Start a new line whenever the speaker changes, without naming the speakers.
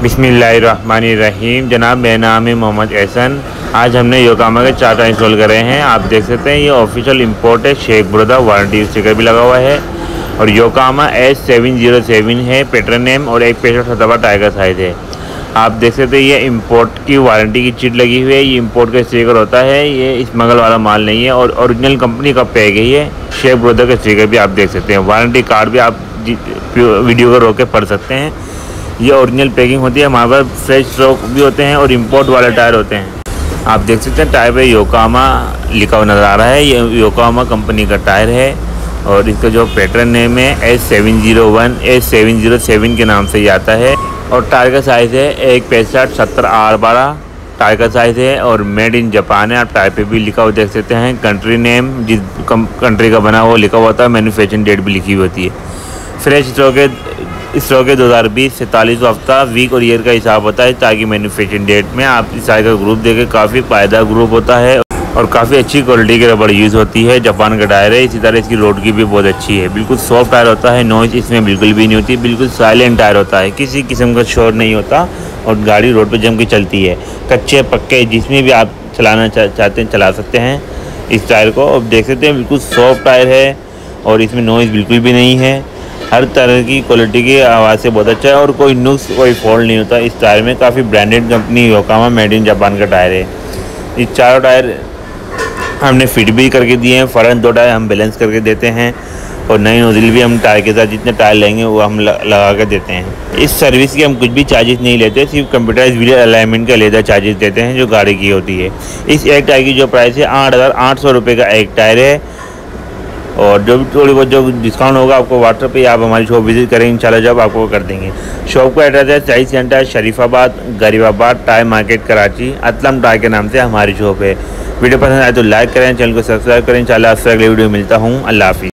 बिस्मिल्लाहिर्रहमानिर्रहीम। जनाब, मेरा नाम है मोहम्मद एहसन। आज हमने योकोहामा के 4 टायर इंस्टॉल करे हैं। आप देख सकते हैं ये ऑफिशियल इंपोर्ट है, शेख बुरदा वारंटी स्टिकर भी लगा हुआ है और योकोहामा S707 है पैटर्न नेम और 165 टायर का साइज़ है। आप देख सकते हैं ये इंपोर्ट की वारंटी की चिट लगी हुई है। ये इंपोर्ट का स्टिकर होता है, ये स्मगल वाला माल नहीं है और ओरिजिनल कंपनी का पैक है। ये शेख बुरदा का स्टिकर भी आप देख सकते हैं, वारंटी कार्ड भी आप वीडियो को रोक के पढ़ सकते हैं। ये ओरिजिनल पैकिंग होती है। हमारे पास फ्रेश स्टॉक भी होते हैं और इंपोर्ट वाले टायर होते हैं। आप देख सकते हैं टायर पे योकोहामा लिखा हुआ नज़र आ रहा है। ये योकोहामा कंपनी का टायर है और इसका जो पैटर्न नेम है S701 S707 के नाम से ही आता है और टायर का साइज़ है 165/70R12 टायर का साइज़ है और मेड इन जापान है। आप टायर पे भी लिखा हुआ देख सकते हैं, कंट्री नेम जिस कंट्री का बना हुआ लिखा हुआ होता है, मैन्युफैक्चरिंग डेट भी लिखी हुई होती है। फ्रेश स्टॉक है 2020 से 40 हफ्ता वीक और ईयर का हिसाब होता है, ताकि मैन्युफैक्चरिंग डेट में आप इस टायर का ग्रुप देखें। काफ़ी पायदार ग्रुप होता है और काफ़ी अच्छी क्वालिटी की रबड़ यूज़ होती है। जापान का टायर है, इसी तरह इसकी रोड की भी बहुत अच्छी है। बिल्कुल सॉफ्ट टायर होता है, नॉइज़ इसमें बिल्कुल भी नहीं होती, बिल्कुल साइलेंट टायर होता है, किसी किस्म का शोर नहीं होता और गाड़ी रोड पर जम के चलती है। कच्चे पक्के जिसमें भी आप चलाना चाहते हैं चला सकते हैं इस टायर को। अब देख सकते हैं बिल्कुल सॉफ्ट टायर है और इसमें नॉइज़ बिल्कुल भी नहीं है। हर तरह की क्वालिटी की आवाज़ से बहुत अच्छा है और कोई नुक्स कोई फॉल्ट नहीं होता इस टायर में। काफ़ी branded company Yokohama made in Japan का टायर है। ये चारों टायर हमने फिट भी करके दिए हैं, फ्रंट 2 टायर हम बैलेंस करके देते हैं और नई नोजल भी हम टायर के साथ जितने टायर लेंगे वो हम लगा कर देते हैं। इस सर्विस के हम कुछ भी चार्जेस नहीं लेते, सिर्फ कंप्यूटराइज वीडियो अलाइनमेंट का लेदा चार्जेस देते हैं जो गाड़ी की होती है। इस एक टायर की जो प्राइस है 8,800 रुपये का एक टायर है और जो भी थोड़ी बहुत जो डिस्काउंट होगा आपको व्हाट्सएप पे आप हमारी शॉप विजिट करें, इंशाल्लाह जब आपको कर देंगे। शॉप का एड्रेस है choice centre Sharifabad Garibabad tyre market Karachi, Aslam tyre के नाम से हमारी शॉप है। वीडियो पसंद आए तो लाइक करें, चैनल को सब्सक्राइब करें। इंशाल्लाह आपसे अगले वीडियो मिलता हूँ। अल्लाह हाफिज़।